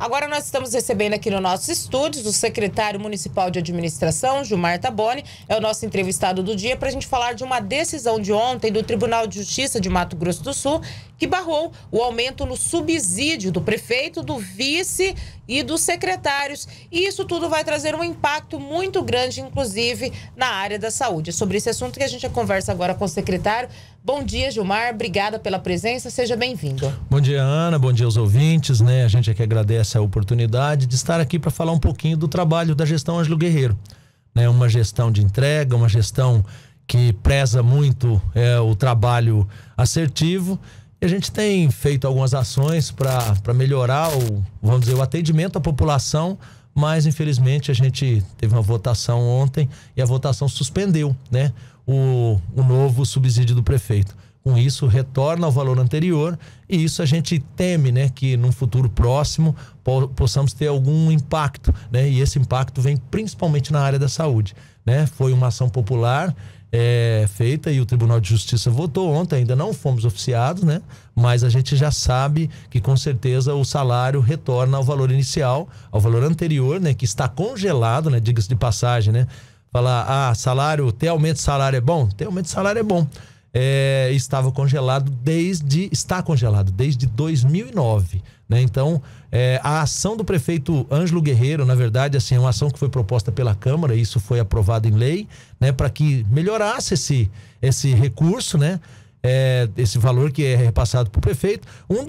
Agora nós estamos recebendo aqui no nossos estúdios o secretário municipal de administração, Gilmar Taboni, é o nosso entrevistado do dia, para a gente falar de uma decisão de ontem do Tribunal de Justiça de Mato Grosso do Sul, que barrou o aumento no subsídio do prefeito, do vice e dos secretários. E isso tudo vai trazer um impacto muito grande, inclusive, na área da saúde. É sobre esse assunto que a gente conversa agora com o secretário. Bom dia, Gilmar. Obrigada pela presença. Seja bem-vindo. Bom dia, Ana. Bom dia aos ouvintes, né? A gente aqui agradece a oportunidade de estar aqui para falar um pouquinho do trabalho da gestão Ângelo Guerreiro, né? Uma gestão de entrega, uma gestão que preza muito o trabalho assertivo. E a gente tem feito algumas ações para melhorar vamos dizer, o atendimento à população, mas infelizmente a gente teve uma votação ontem e a votação suspendeu, né, o novo subsídio do prefeito. Com isso, retorna ao valor anterior e isso a gente teme, né, que num futuro próximo possamos ter algum impacto, né, e esse impacto vem principalmente na área da saúde, né? Foi uma ação popular feita e o Tribunal de Justiça votou ontem, ainda não fomos oficiados, né? Mas a gente já sabe que com certeza o salário retorna ao valor inicial, ao valor anterior, né? Que está congelado, né? Diga-se de passagem, né? Falar, salário, ter aumento de salário é bom? Ter aumento de salário é bom. Estava congelado está congelado desde 2009, né? Então, a ação do prefeito Ângelo Guerreiro, na verdade, assim, é uma ação que foi proposta pela Câmara, e isso foi aprovado em lei, né? Para que melhorasse esse recurso, né? Esse valor que é repassado para o prefeito.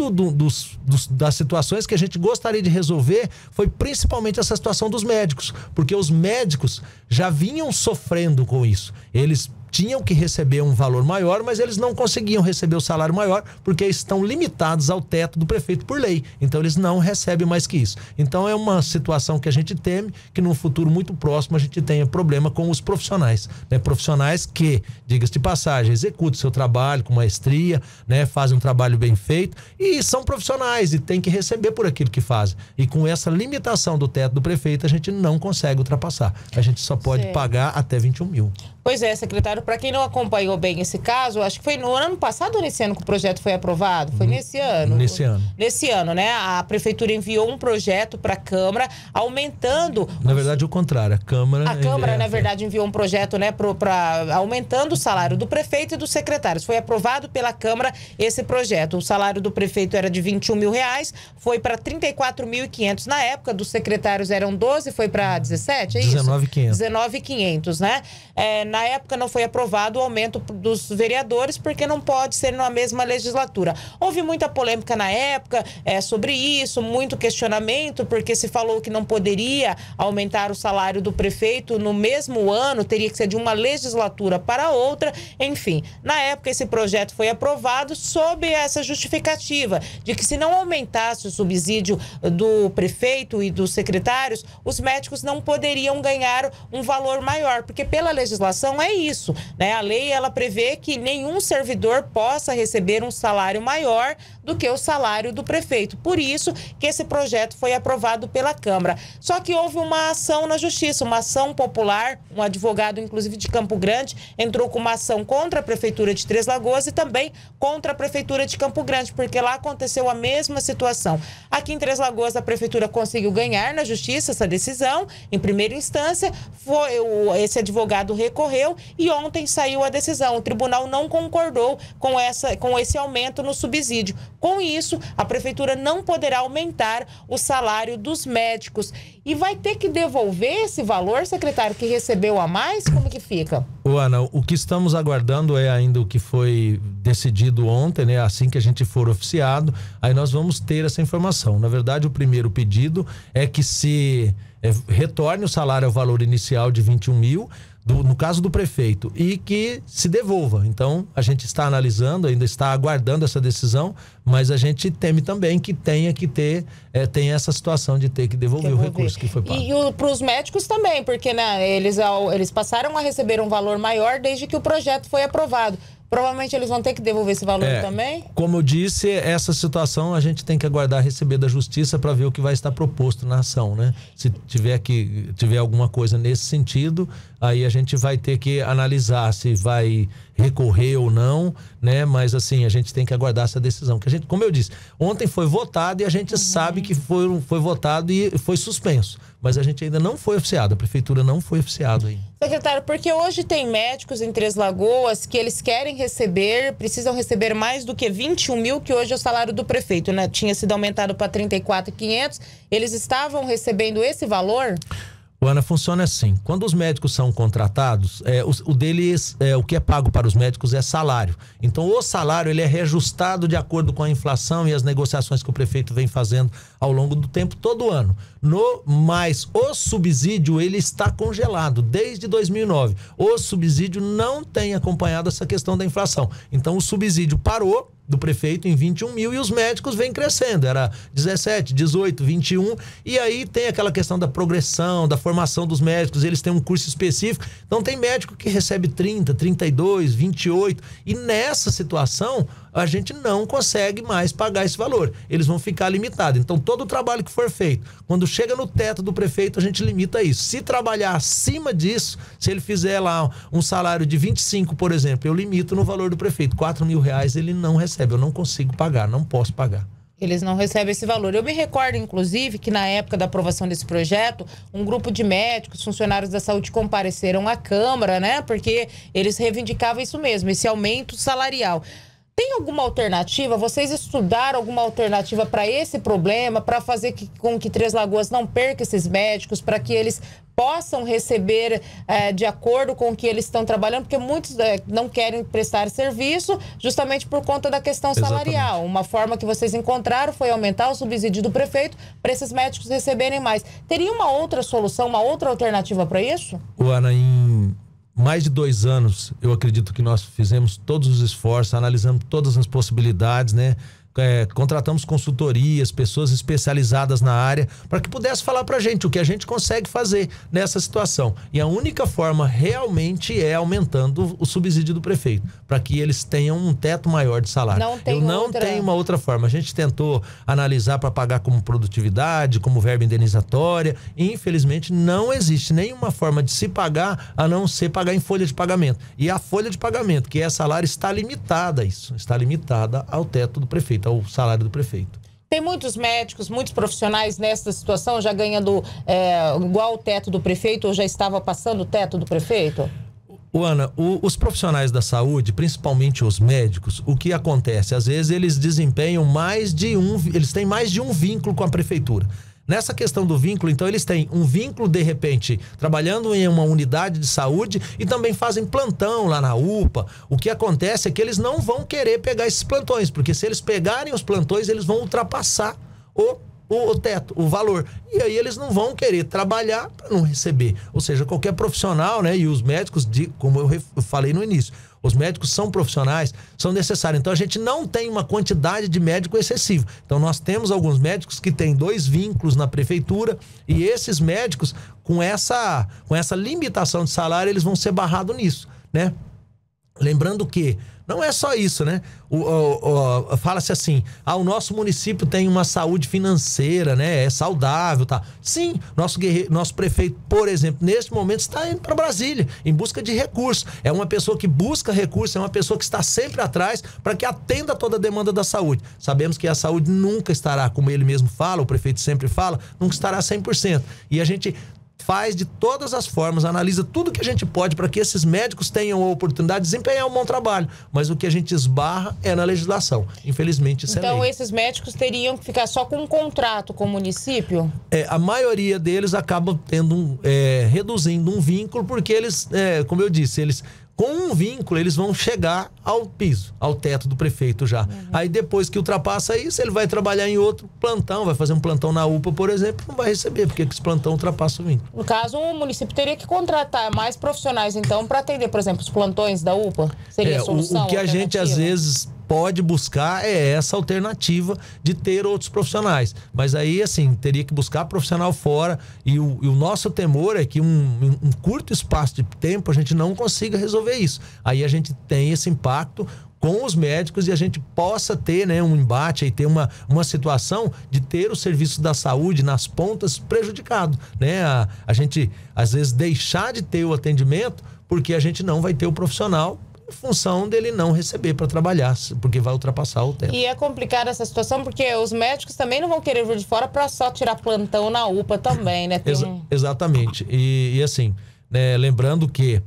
Das situações que a gente gostaria de resolver foi principalmente essa situação dos médicos, porque os médicos já vinham sofrendo com isso. Eles tinham que receber um valor maior, mas eles não conseguiam receber o salário maior porque estão limitados ao teto do prefeito por lei. Então eles não recebem mais que isso. Então é uma situação que a gente teme que num futuro muito próximo a gente tenha problema com os profissionais, né? Profissionais que, diga-se de passagem, executam seu trabalho com maestria, né? Fazem um trabalho bem feito e são profissionais e tem que receber por aquilo que fazem. E com essa limitação do teto do prefeito a gente não consegue ultrapassar. A gente só pode pagar até 21 mil. Pois é, secretário, para quem não acompanhou bem esse caso, acho que foi no ano passado ou nesse ano que o projeto foi aprovado? Foi nesse ano? Nesse ano. Nesse ano, né? A prefeitura enviou um projeto para a Câmara, aumentando... Na verdade, o contrário. A Câmara, na verdade, enviou um projeto, né, aumentando o salário do prefeito e dos secretários. Foi aprovado pela Câmara esse projeto. O salário do prefeito era de R$21 mil, foi para 34.500 na época, dos secretários eram 12, foi para 17, é isso? 19.500. 19.500, né? Na época não foi aprovado o aumento dos vereadores, porque não pode ser na mesma legislatura. Houve muita polêmica na época sobre isso, muito questionamento, porque se falou que não poderia aumentar o salário do prefeito no mesmo ano, teria que ser de uma legislatura para outra. Enfim, na época esse projeto foi aprovado sob essa justificativa de que se não aumentasse o subsídio do prefeito e dos secretários, os médicos não poderiam ganhar um valor maior, porque pela legislação é isso, né? A lei, ela prevê que nenhum servidor possa receber um salário maior do que o salário do prefeito. Por isso que esse projeto foi aprovado pela Câmara. Só que houve uma ação na Justiça, uma ação popular, um advogado, inclusive de Campo Grande, entrou com uma ação contra a Prefeitura de Três Lagoas e também contra a Prefeitura de Campo Grande, porque lá aconteceu a mesma situação. Aqui em Três Lagoas, a Prefeitura conseguiu ganhar na Justiça essa decisão, em primeira instância, esse advogado recorreu e ontem saiu a decisão. O tribunal não concordou com esse aumento no subsídio. Com isso, a prefeitura não poderá aumentar o salário dos médicos. E vai ter que devolver esse valor, secretário, que recebeu a mais? Como que fica? Ana, o que estamos aguardando é ainda o que foi decidido ontem, né? Assim que a gente for oficiado, aí nós vamos ter essa informação. Na verdade, o primeiro pedido é que se retorne o salário ao valor inicial de 21 mil, no caso do prefeito, e que se devolva. Então, a gente está analisando, ainda está aguardando essa decisão, mas a gente teme também que tenha essa situação de ter que devolver o recurso que foi pago. E para os médicos também, porque, né, eles passaram a receber um valor maior desde que o projeto foi aprovado. Provavelmente eles vão ter que devolver esse valor também? Como eu disse, essa situação a gente tem que aguardar receber da Justiça para ver o que vai estar proposto na ação, né? Se tiver alguma coisa nesse sentido, aí a gente vai ter que analisar se vai recorrer ou não, né? Mas assim, a gente tem que aguardar essa decisão. Que a gente, como eu disse, ontem foi votado e a gente sabe que foi votado e foi suspenso. Mas a gente ainda não foi oficiado, a prefeitura não foi oficiado aí. Secretário, porque hoje tem médicos em Três Lagoas que eles querem receber, precisam receber mais do que 21 mil, que hoje é o salário do prefeito, né? Tinha sido aumentado para 34.500. Eles estavam recebendo esse valor? Ana, funciona assim. Quando os médicos são contratados, o que é pago para os médicos é salário. Então, o salário ele é reajustado de acordo com a inflação e as negociações que o prefeito vem fazendo ao longo do tempo, todo ano. Mas o subsídio ele está congelado desde 2009. O subsídio não tem acompanhado essa questão da inflação. Então, o subsídio parou do prefeito em 21 mil e os médicos vêm crescendo, era 17, 18, 21 e aí tem aquela questão da progressão, da formação dos médicos, eles têm um curso específico, então tem médico que recebe 30, 32, 28 e nessa situação a gente não consegue mais pagar esse valor, eles vão ficar limitados. Então todo o trabalho que for feito, quando chega no teto do prefeito a gente limita isso. Se trabalhar acima disso, se ele fizer lá um salário de 25, por exemplo, eu limito no valor do prefeito, R$4.000 ele não recebe, eu não consigo pagar, não posso pagar. Eles não recebem esse valor. Eu me recordo, inclusive, que na época da aprovação desse projeto, um grupo de médicos, funcionários da saúde compareceram à Câmara, né? Porque eles reivindicavam isso mesmo, esse aumento salarial. Tem alguma alternativa? Vocês estudaram alguma alternativa para esse problema, para fazer com que Três Lagoas não perca esses médicos, para que eles possam receber de acordo com o que eles estão trabalhando? Porque muitos não querem prestar serviço justamente por conta da questão salarial. Exatamente. Uma forma que vocês encontraram foi aumentar o subsídio do prefeito para esses médicos receberem mais. Teria uma outra solução, uma outra alternativa para isso? Ana, em mais de 2 anos, eu acredito que nós fizemos todos os esforços, analisamos todas as possibilidades, né? Contratamos consultorias, pessoas especializadas na área, para que pudesse falar pra gente o que a gente consegue fazer nessa situação. E a única forma realmente é aumentando o subsídio do prefeito, para que eles tenham um teto maior de salário. Eu não tenho uma outra forma. A gente tentou analisar para pagar como produtividade, como verba indenizatória, e infelizmente não existe nenhuma forma de se pagar a não ser pagar em folha de pagamento. E a folha de pagamento, que é salário, está limitada a isso, está limitada ao teto do prefeito, ao salário do prefeito. Tem muitos médicos, muitos profissionais nessa situação já ganhando igual o teto do prefeito ou já estava passando o teto do prefeito? Ana, os profissionais da saúde, principalmente os médicos, o que acontece? Às vezes eles desempenham eles têm mais de um vínculo com a prefeitura. Nessa questão do vínculo, então, eles têm um vínculo, de repente, trabalhando em uma unidade de saúde e também fazem plantão lá na UPA. O que acontece é que eles não vão querer pegar esses plantões, porque se eles pegarem os plantões, eles vão ultrapassar o teto, o valor. E aí eles não vão querer trabalhar para não receber. Ou seja, qualquer profissional, né? E os médicos, como eu falei no início, os médicos são profissionais, são necessários. Então a gente não tem uma quantidade de médico excessivo. Então nós temos alguns médicos que têm 2 vínculos na prefeitura e esses médicos, com essa limitação de salário, eles vão ser barrados nisso, né? Lembrando que não é só isso, né? Fala-se assim, o nosso município tem uma saúde financeira, né? É saudável, tá? Sim, nosso prefeito, por exemplo, neste momento está indo para Brasília em busca de recursos. É uma pessoa que busca recursos, é uma pessoa que está sempre atrás para que atenda toda a demanda da saúde. Sabemos que a saúde nunca estará, como ele mesmo fala, o prefeito sempre fala, nunca estará 100%. E a gente faz de todas as formas, analisa tudo que a gente pode para que esses médicos tenham a oportunidade de desempenhar um bom trabalho. Mas o que a gente esbarra é na legislação. Infelizmente, isso então, é lei. Esses médicos teriam que ficar só com um contrato com o município? A maioria deles acaba reduzindo um vínculo, porque eles, como eu disse, eles com um vínculo, eles vão chegar ao piso, ao teto do prefeito já. Aí depois que ultrapassa isso, ele vai trabalhar em outro plantão, vai fazer um plantão na UPA, por exemplo, não vai receber, porque esse plantão ultrapassa o vínculo. No caso, o município teria que contratar mais profissionais, então, para atender, por exemplo, os plantões da UPA? Seria a solução? O que a gente, às vezes, pode buscar é essa alternativa de ter outros profissionais. Mas aí, assim, teria que buscar profissional fora e o nosso temor é que um curto espaço de tempo a gente não consiga resolver isso. Aí a gente tem esse impacto com os médicos e a gente possa ter, né, um embate e ter uma situação de ter o serviço da saúde nas pontas prejudicado, né? A gente, às vezes, deixar de ter o atendimento porque a gente não vai ter o profissional em função dele não receber para trabalhar, porque vai ultrapassar o tempo. E é complicada essa situação, porque os médicos também não vão querer vir de fora para só tirar plantão na UPA também, né? Exatamente. E assim, né, lembrando que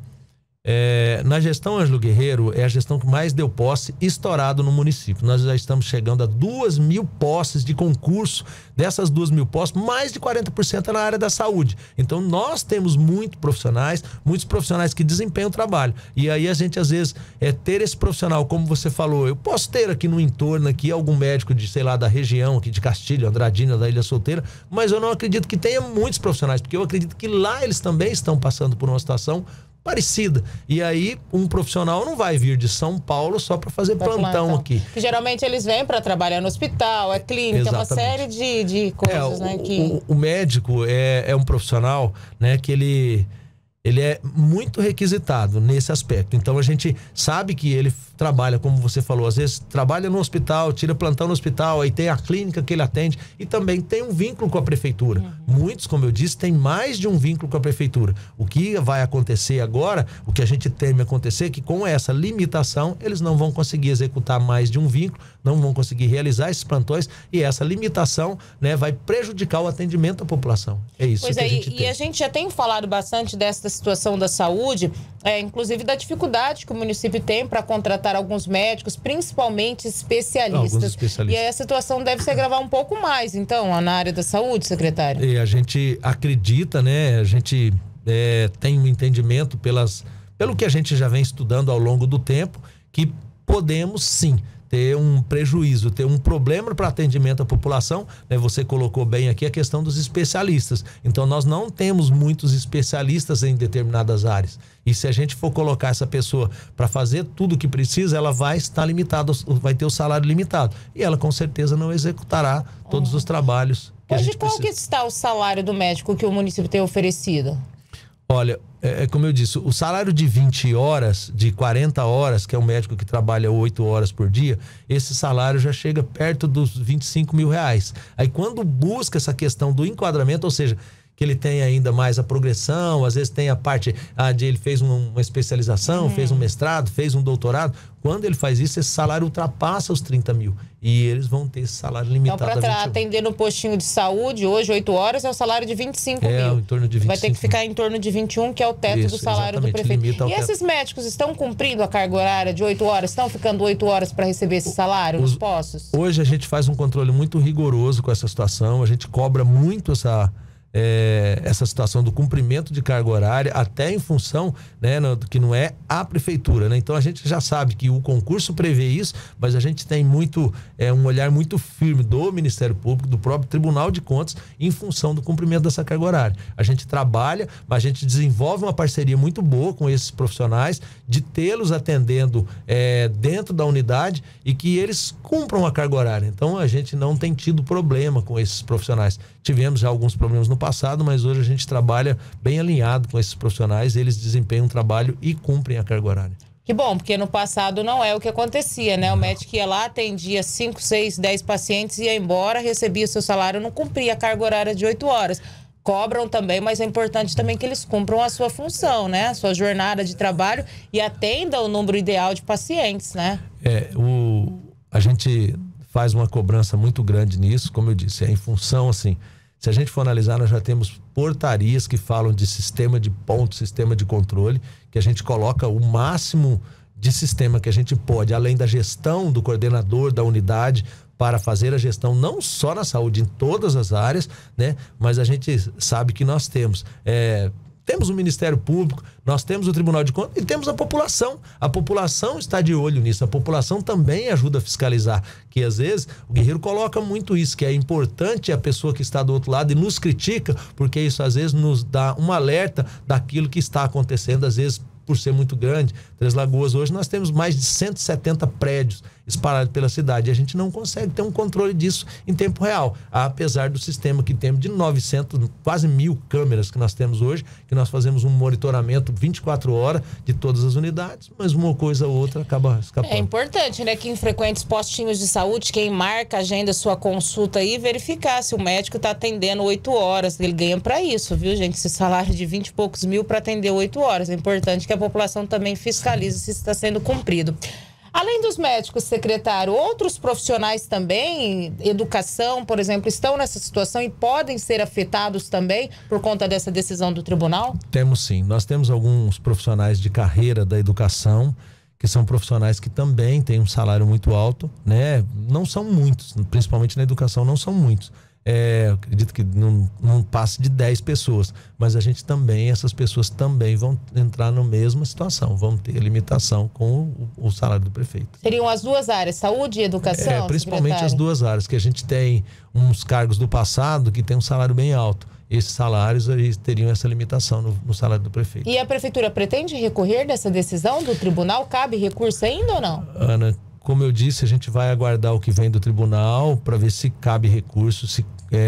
na gestão Ângelo Guerreiro é a gestão que mais deu posse estourado no município. Nós já estamos chegando a 2.000 posses de concurso. Dessas 2.000 posses, mais de 40% é na área da saúde. Então nós temos muitos profissionais que desempenham o trabalho. E aí a gente às vezes ter esse profissional, como você falou, eu posso ter aqui no entorno aqui algum médico de, sei lá, da região aqui de Castilho, Andradina, da Ilha Solteira, mas eu não acredito que tenha muitos profissionais, porque eu acredito que lá eles também estão passando por uma situação parecida. E aí, um profissional não vai vir de São Paulo só para fazer plantão aqui. Que geralmente eles vêm para trabalhar no hospital, clínica, exatamente. Uma série de coisas, né? O médico é um profissional, né, que ele é muito requisitado nesse aspecto. Então a gente sabe que ele trabalha, como você falou, às vezes trabalha no hospital, tira plantão no hospital, aí tem a clínica que ele atende e também tem um vínculo com a prefeitura. Muitos, como eu disse, têm mais de um vínculo com a prefeitura. O que vai acontecer agora, o que a gente teme acontecer, é que com essa limitação eles não vão conseguir executar mais de um vínculo, não vão conseguir realizar esses plantões e essa limitação, né, vai prejudicar o atendimento à população. É isso que a gente tem. E a gente já tem falado bastante dessa situação da saúde, inclusive da dificuldade que o município tem para contratar alguns médicos, principalmente especialistas. E aí a situação deve se agravar um pouco mais, então, na área da saúde, secretário? E a gente acredita, né? A gente tem um entendimento pelo que a gente já vem estudando ao longo do tempo, que podemos sim ter um prejuízo, ter um problema para atendimento à população, né? Você colocou bem aqui a questão dos especialistas. Então nós não temos muitos especialistas em determinadas áreas. E se a gente for colocar essa pessoa para fazer tudo o que precisa, ela vai estar limitada, vai ter o salário limitado. E ela com certeza não executará todos os trabalhos que a gente precisa. Hoje qual que está o salário do médico que o município tem oferecido? Olha, como eu disse, o salário de 20 horas, de 40 horas, que é um médico que trabalha 8 horas por dia, esse salário já chega perto dos 25 mil reais. Aí quando busca essa questão do enquadramento, ou seja, que ele tem ainda mais a progressão, às vezes tem a parte de ele fez uma especialização, fez um mestrado, fez um doutorado. Quando ele faz isso, esse salário ultrapassa os 30 mil. E eles vão ter esse salário limitado. Então, para atender no postinho de saúde, hoje, 8 horas, é o salário de 25 mil. Em torno de 25 vai ter que ficar em torno de 21, que é o teto do salário do prefeito. E esses médicos estão cumprindo a carga horária de 8 horas? Estão ficando 8 horas para receber esse salário nos postos? Hoje a gente faz um controle muito rigoroso com essa situação. A gente cobra muito essa situação do cumprimento de carga horária, até em função, né, que não é a prefeitura, né? Então a gente já sabe que o concurso prevê isso, mas a gente tem um olhar muito firme do Ministério Público, do próprio Tribunal de Contas, em função do cumprimento dessa carga horária. A gente trabalha, mas a gente desenvolve uma parceria muito boa com esses profissionais, de tê-los atendendo dentro da unidade e que eles cumpram a carga horária. Então a gente não tem tido problema com esses profissionais. Tivemos já alguns problemas no passado, mas hoje a gente trabalha bem alinhado com esses profissionais, eles desempenham um trabalho e cumprem a carga horária. Que bom, porque no passado não é o que acontecia, né? O médico ia lá, atendia 5, 6, 10 pacientes, ia embora, recebia o seu salário, não cumpria a carga horária de 8 horas. Cobram também, mas é importante também que eles cumpram a sua função, né? A sua jornada de trabalho e atendam o número ideal de pacientes, né? A gente faz uma cobrança muito grande nisso, como eu disse, em função, assim, se a gente for analisar, nós já temos portarias que falam de sistema de ponto, sistema de controle, que a gente coloca o máximo de sistema que a gente pode, além da gestão do coordenador da unidade, para fazer a gestão não só na saúde, em todas as áreas, né? Mas a gente sabe que nós temos o Ministério Público, nós temos o Tribunal de Contas e temos a população. A população está de olho nisso. A população também ajuda a fiscalizar. Que às vezes o Guerreiro coloca muito isso, que é importante a pessoa que está do outro lado e nos critica, porque isso às vezes nos dá um alerta daquilo que está acontecendo, às vezes por ser muito grande. Três Lagoas, hoje nós temos mais de 170 prédios espalhados pela cidade e a gente não consegue ter um controle disso em tempo real, apesar do sistema que temos de 900, quase 1.000 câmeras que nós temos hoje, que nós fazemos um monitoramento 24 horas de todas as unidades, mas uma coisa ou outra acaba escapando. É importante, né, que em frequentes postinhos de saúde, quem marca, agenda sua consulta aí, verificar se o médico está atendendo 8 horas, ele ganha para isso, viu, gente? Esse salário de 20 e poucos mil para atender 8 horas, é importante que a população também fiscalize se está sendo cumprido. Além dos médicos, secretário, outros profissionais também, educação, por exemplo, estão nessa situação e podem ser afetados também por conta dessa decisão do tribunal? Temos sim. Nós temos alguns profissionais de carreira da educação, que são profissionais que também têm um salário muito alto, né? Não são muitos, principalmente na educação, não são muitos. Eu acredito que não passe de 10 pessoas, mas a gente também, essas pessoas também vão entrar na mesma situação, vão ter limitação com o salário do prefeito. Seriam as duas áreas, saúde e educação? Principalmente secretário? As duas áreas, que a gente tem uns cargos do passado que tem um salário bem alto. Esses salários eles teriam essa limitação no salário do prefeito. E a prefeitura pretende recorrer dessa decisão do tribunal? Cabe recurso ainda ou não? Ana, como eu disse, a gente vai aguardar o que vem do tribunal para ver se cabe recurso, se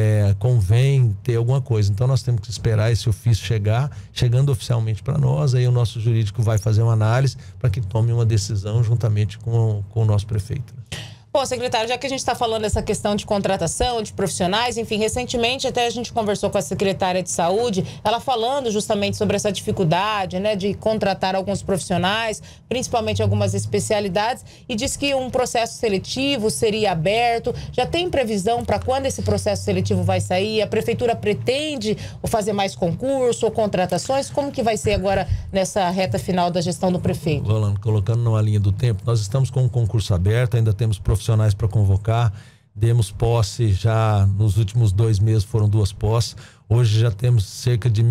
convém ter alguma coisa. Então nós temos que esperar esse ofício chegando oficialmente para nós, aí o nosso jurídico vai fazer uma análise para que tome uma decisão juntamente com o nosso prefeito. Bom, secretário, já que a gente está falando dessa questão de contratação, de profissionais, enfim, recentemente até a gente conversou com a secretária de saúde, ela falando justamente sobre essa dificuldade, né, de contratar alguns profissionais, principalmente algumas especialidades, e disse que um processo seletivo seria aberto. Já tem previsão para quando esse processo seletivo vai sair? A prefeitura pretende fazer mais concurso ou contratações? Como que vai ser agora nessa reta final da gestão do prefeito? Rolando, colocando numa linha do tempo, nós estamos com um concurso aberto, ainda temos profissionais para convocar, demos posse já nos últimos 2 meses, foram 2 posses. Hoje já temos cerca de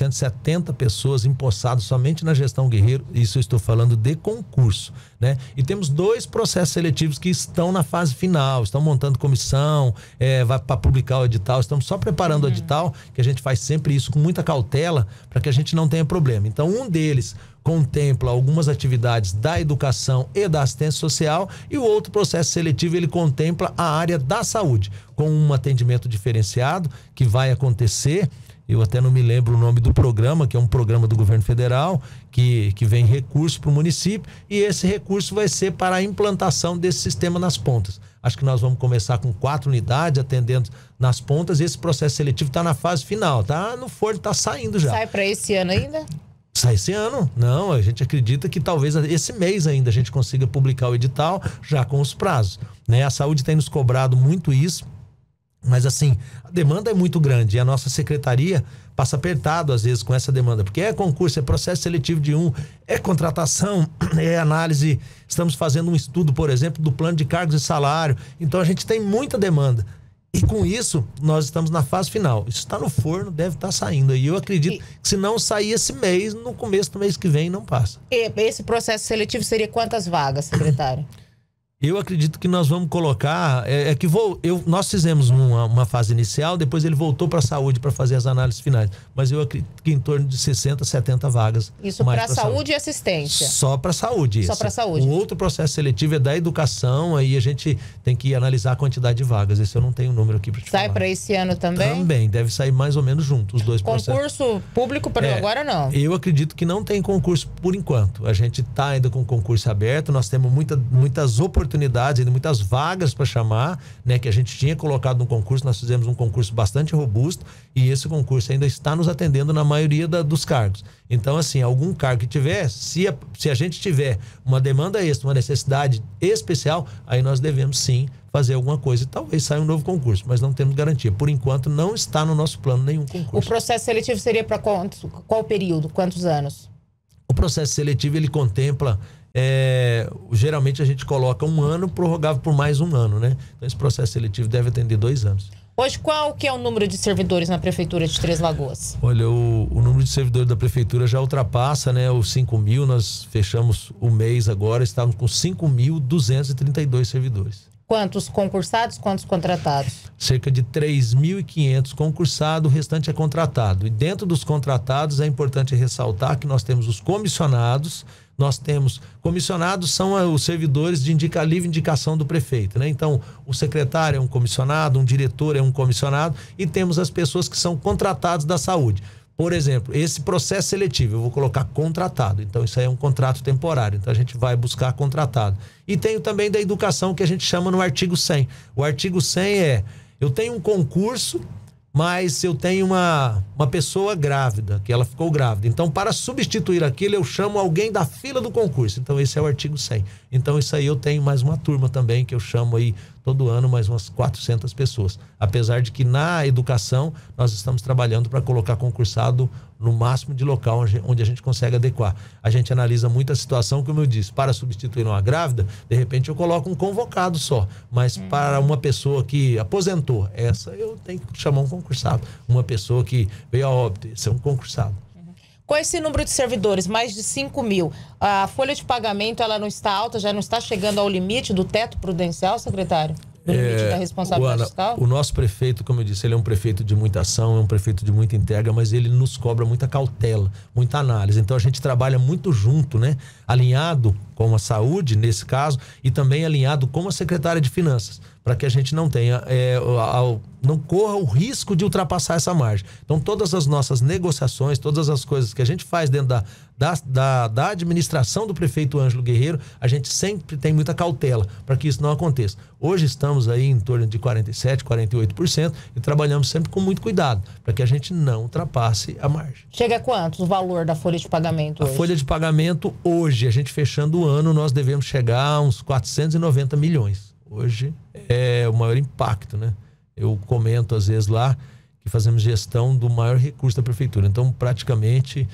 1.970 pessoas empossadas somente na gestão Guerreiro, isso eu estou falando de concurso, né? E temos 2 processos seletivos que estão na fase final, estão montando comissão, vai para publicar o edital, estamos só preparando o edital, que a gente faz sempre isso com muita cautela para que a gente não tenha problema. Então um deles contempla algumas atividades da educação e da assistência social, e o outro processo seletivo ele contempla a área da saúde, com um atendimento diferenciado que vai acontecer. Eu até não me lembro o nome do programa, que é um programa do governo federal, que vem recurso para o município, e esse recurso vai ser para a implantação desse sistema nas pontas. Acho que nós vamos começar com 4 unidades atendendo nas pontas, e esse processo seletivo está na fase final, tá no forno, está saindo já. Sai para esse ano ainda? Sai esse ano? Não, a gente acredita que talvez esse mês ainda a gente consiga publicar o edital já com os prazos, né? A saúde tem nos cobrado muito isso, mas assim, a demanda é muito grande e a nossa secretaria passa apertado às vezes com essa demanda, porque é concurso, é processo seletivo de é contratação, é análise. Estamos fazendo um estudo, por exemplo, do plano de cargos e salário, então a gente tem muita demanda. E com isso, nós estamos na fase final. Isso está no forno, deve estar saindo. E eu acredito que se não sair esse mês, no começo do mês que vem, não passa. E esse processo seletivo seria quantas vagas, secretário? Eu acredito que nós vamos colocar... nós fizemos uma fase inicial, depois ele voltou para a saúde para fazer as análises finais. Mas eu acredito que em torno de 60, 70 vagas. Isso para saúde e assistência? Só para saúde. Só para saúde. O outro processo seletivo é da educação, aí a gente tem que analisar a quantidade de vagas. Esse eu não tenho o número aqui para te falar. Sai para esse ano também? Também, deve sair mais ou menos junto, os dois processos. Concurso público para agora não? Eu acredito que não tem concurso por enquanto. A gente está ainda com concurso aberto, nós temos muitas oportunidades, ainda muitas vagas para chamar, né, que a gente tinha colocado no concurso. Nós fizemos um concurso bastante robusto e esse concurso ainda está nos atendendo na maioria dos cargos. Então, assim, algum cargo que tiver, se a gente tiver uma demanda extra, uma necessidade especial, aí nós devemos sim fazer alguma coisa e talvez saia um novo concurso, mas não temos garantia. Por enquanto, não está no nosso plano nenhum concurso. O processo seletivo seria para qual período? Quantos anos? O processo seletivo, ele contempla... geralmente a gente coloca 1 ano prorrogável por mais 1 ano, né? Então esse processo seletivo deve atender 2 anos. Hoje, qual que é o número de servidores na Prefeitura de Três Lagoas? Olha, o número de servidores da Prefeitura já ultrapassa, né, os 5.000. Nós fechamos o mês agora, estávamos com 5.232 servidores. Quantos concursados, quantos contratados? Cerca de 3.500 concursados, o restante é contratado. E dentro dos contratados é importante ressaltar que nós temos os comissionados. Nós temos comissionados, são os servidores de livre indicação do prefeito, né? Então, o secretário é um comissionado, um diretor é um comissionado, e temos as pessoas que são contratadas da saúde. Por exemplo, esse processo seletivo, eu vou colocar contratado. Então, isso aí é um contrato temporário. Então, a gente vai buscar contratado. E tenho também da educação, que a gente chama no artigo 100. O artigo 100 eu tenho um concurso, mas eu tenho uma pessoa grávida, que ela ficou grávida. Então, para substituir aquilo, eu chamo alguém da fila do concurso. Então, esse é o artigo 100. Então, isso aí eu tenho mais uma turma também, que eu chamo aí todo ano mais umas 400 pessoas. Apesar de que na educação, nós estamos trabalhando para colocar concursado no máximo de local onde a gente consegue adequar. A gente analisa muito a situação, como eu disse, para substituir uma grávida, de repente eu coloco um convocado só. Mas para uma pessoa que aposentou, essa eu tenho que chamar um concursado. Uma pessoa que veio a óbito, esse é um concursado. Com esse número de servidores, mais de 5 mil, a folha de pagamento ela não está alta, já não está chegando ao limite do teto prudencial, secretário? Do limite da responsabilidade fiscal? O nosso prefeito, como eu disse, ele é um prefeito de muita ação, é um prefeito de muita entrega, mas ele nos cobra muita cautela, muita análise. Então a gente trabalha muito junto, né? Alinhado com a saúde, nesse caso, e também alinhado com a secretária de Finanças, para que a gente não tenha, não corra o risco de ultrapassar essa margem. Então todas as nossas negociações, todas as coisas que a gente faz dentro da administração do prefeito Ângelo Guerreiro, a gente sempre tem muita cautela para que isso não aconteça. Hoje estamos aí em torno de 47%, 48% e trabalhamos sempre com muito cuidado para que a gente não ultrapasse a margem. Chega a quanto o valor da folha de pagamento hoje? A folha de pagamento hoje, a gente fechando o ano, nós devemos chegar a uns 490 milhões. Hoje é o maior impacto, né? Eu comento às vezes lá que fazemos gestão do maior recurso da prefeitura. Então, praticamente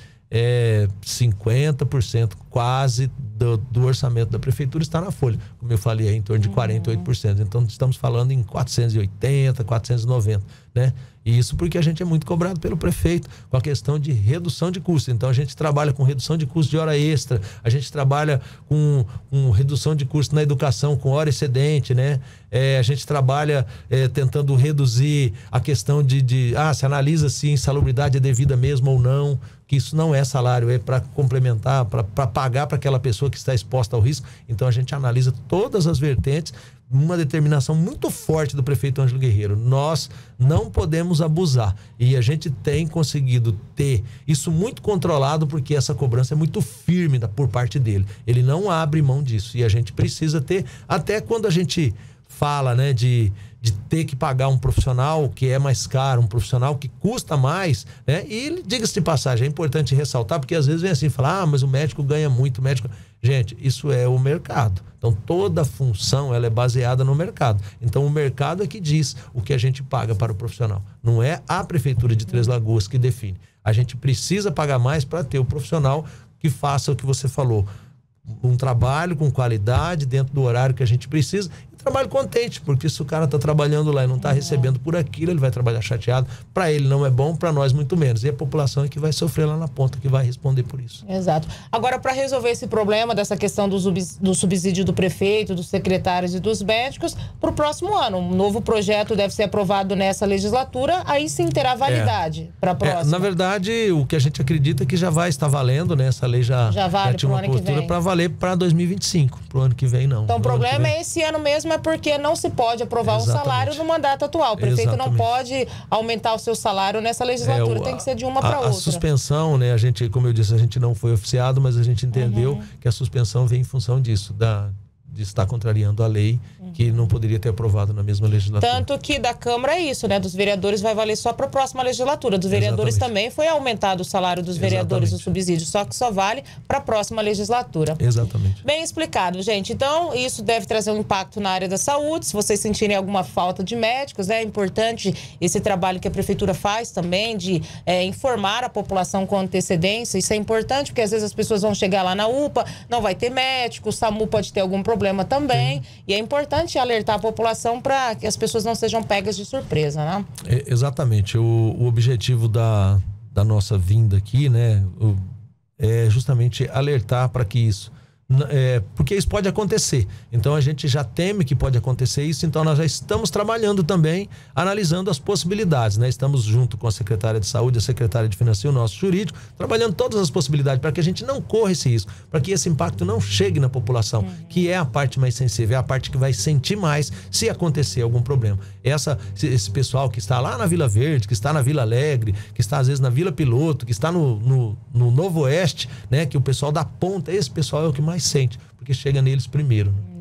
50% quase do orçamento da prefeitura está na folha. Como eu falei, em torno de 48%. Então, estamos falando em 480, 490, né? E isso porque a gente é muito cobrado pelo prefeito com a questão de redução de custos. Então, a gente trabalha com redução de custo de hora extra, a gente trabalha com redução de custo na educação, com hora excedente, né? A gente trabalha tentando reduzir a questão se analisa se a insalubridade é devida mesmo ou não, que isso não é salário, é para complementar, para pagar para aquela pessoa que está exposta ao risco. Então, a gente analisa todas as vertentes, uma determinação muito forte do prefeito Ângelo Guerreiro. Nós não podemos abusar e a gente tem conseguido ter isso muito controlado porque essa cobrança é muito firme por parte dele. Ele não abre mão disso e a gente precisa ter, até quando a gente fala, né, de ter que pagar um profissional que é mais caro, um profissional que custa mais, né? E diga-se de passagem, é importante ressaltar, porque às vezes vem assim, falar, mas o médico ganha muito, o médico... Gente, isso é o mercado. Então, toda função, ela é baseada no mercado. Então, o mercado é que diz o que a gente paga para o profissional. Não é a Prefeitura de Três Lagoas que define. A gente precisa pagar mais para ter o profissional que faça o que você falou. Um trabalho com qualidade, dentro do horário que a gente precisa. Trabalho contente, porque se o cara está trabalhando lá e não está recebendo por aquilo, ele vai trabalhar chateado. Para ele não é bom, para nós muito menos. E a população é que vai sofrer lá na ponta, que vai responder por isso. Exato. Agora, para resolver esse problema dessa questão do subsídio do prefeito, dos secretários e dos médicos, para o próximo ano, um novo projeto deve ser aprovado nessa legislatura, aí sim terá validade para a próxima. Na verdade, o que a gente acredita é que já vai estar valendo, né? Essa lei já vale tinha uma postura para valer para 2025. Para o ano que vem, não. Então, o problema é esse ano mesmo, porque não se pode aprovar um salário no mandato atual. O prefeito não pode aumentar o seu salário nessa legislatura, tem que ser de uma para outra. A suspensão, né, a gente, como eu disse, a gente não foi oficiado, mas a gente entendeu que a suspensão vem em função disso, de estar contrariando a lei que não poderia ter aprovado na mesma legislatura. Tanto que da Câmara é isso, né? Dos vereadores vai valer só para a próxima legislatura. Dos vereadores também foi aumentado o salário dos vereadores, o subsídio, só que só vale para a próxima legislatura. Exatamente. Bem explicado, gente. Então, isso deve trazer um impacto na área da saúde. Se vocês sentirem alguma falta de médicos, é importante esse trabalho que a Prefeitura faz também, de informar a população com antecedência. Isso é importante, porque às vezes as pessoas vão chegar lá na UPA, não vai ter médico, o SAMU pode ter algum problema também. E é importante alertar a população para que as pessoas não sejam pegas de surpresa, né? Exatamente. O objetivo da nossa vinda aqui, né, é justamente alertar para que isso... porque isso pode acontecer. Então a gente já teme que pode acontecer isso, então nós já estamos trabalhando também, analisando as possibilidades, né? Estamos junto com a secretária de saúde, a secretária de finanças e o nosso jurídico, trabalhando todas as possibilidades para que a gente não corra esse risco, para que esse impacto não chegue na população, que é a parte mais sensível, é a parte que vai sentir mais se acontecer algum problema. Esse pessoal que está lá na Vila Verde, que está na Vila Alegre, que está às vezes na Vila Piloto, que está no Novo Oeste, né? Que o pessoal da ponta, esse pessoal é o que mais sente, porque chega neles primeiro.